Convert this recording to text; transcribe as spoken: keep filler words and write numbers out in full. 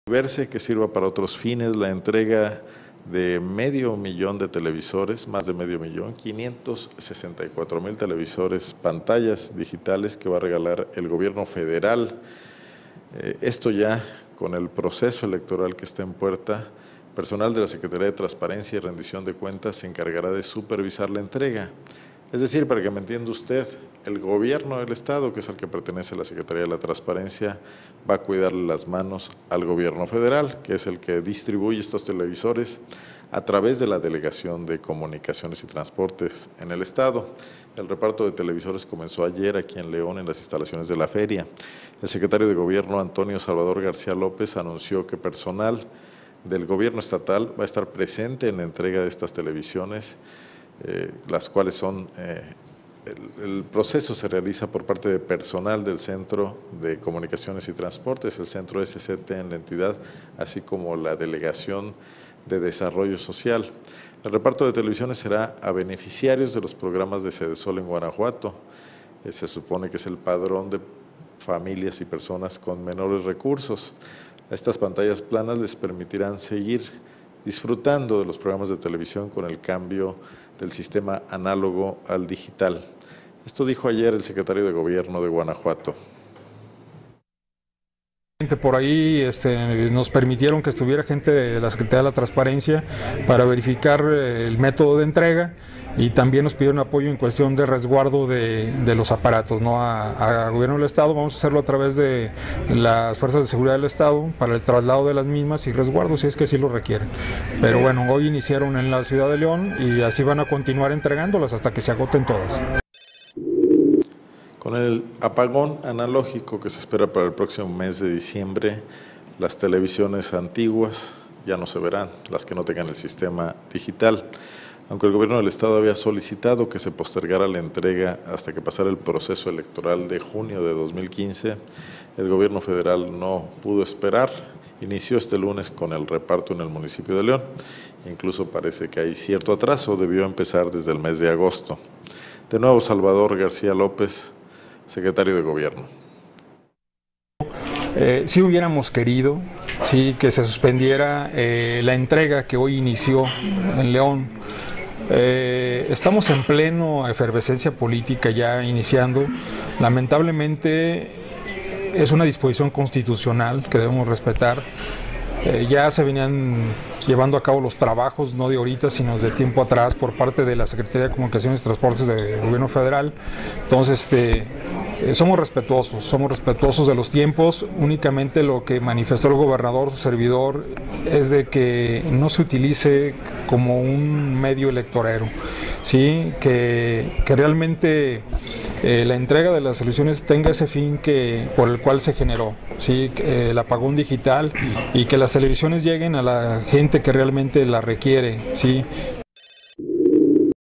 Verse que sirva para otros fines la entrega de medio millón de televisores, más de medio millón, quinientos sesenta y cuatro mil televisores, pantallas digitales que va a regalar el gobierno federal. Eh, esto ya con el proceso electoral que está en puerta, personal de la Secretaría de Transparencia y Rendición de Cuentas se encargará de supervisar la entrega. Es decir, para que me entienda usted, el gobierno del Estado, que es al que pertenece la Secretaría de la Transparencia, va a cuidarle las manos al gobierno federal, que es el que distribuye estos televisores a través de la Delegación de Comunicaciones y Transportes en el Estado. El reparto de televisores comenzó ayer aquí en León, en las instalaciones de la feria. El secretario de Gobierno, Antonio Salvador García López, anunció que personal del gobierno estatal va a estar presente en la entrega de estas televisiones, eh, las cuales son, eh, el, el proceso se realiza por parte de personal del Centro de Comunicaciones y Transportes, el Centro S C T en la entidad, así como la Delegación de Desarrollo Social. El reparto de televisiones será a beneficiarios de los programas de Sedesol en Guanajuato. Eh, se supone que es el padrón de familias y personas con menores recursos. Estas pantallas planas les permitirán seguir disfrutando de los programas de televisión con el cambio del sistema análogo al digital. Esto dijo ayer el secretario de Gobierno de Guanajuato. Por ahí este, nos permitieron que estuviera gente de la Secretaría de la Transparencia para verificar el método de entrega y también nos pidieron apoyo en cuestión de resguardo de, de los aparatos, ¿no? A, a Gobierno del Estado vamos a hacerlo a través de las Fuerzas de Seguridad del Estado para el traslado de las mismas y resguardo si es que sí lo requieren. Pero bueno, hoy iniciaron en la ciudad de León y así van a continuar entregándolas hasta que se agoten todas. Con el apagón analógico que se espera para el próximo mes de diciembre, las televisiones antiguas ya no se verán, las que no tengan el sistema digital. Aunque el gobierno del Estado había solicitado que se postergara la entrega hasta que pasara el proceso electoral de junio de dos mil quince, el gobierno federal no pudo esperar. Inició este lunes con el reparto en el municipio de León. Incluso parece que hay cierto atraso, debió empezar desde el mes de agosto. De nuevo, Salvador García López, secretario de Gobierno. Eh, sí hubiéramos querido sí, que se suspendiera eh, la entrega que hoy inició en León. Eh, estamos en pleno efervescencia política ya iniciando. Lamentablemente es una disposición constitucional que debemos respetar. Eh, ya se venían llevando a cabo los trabajos, no de ahorita, sino de tiempo atrás, por parte de la Secretaría de Comunicaciones y Transportes del Gobierno Federal. Entonces, este, eh, somos respetuosos, somos respetuosos de los tiempos. Únicamente lo que manifestó el gobernador, su servidor, es de que no se utilice como un medio electorero, ¿sí? que, que realmente eh, la entrega de las elecciones tenga ese fin que, por el cual se generó, ¿sí? el apagón digital, y que las televisiones lleguen a la gente que realmente la requiere, ¿sí?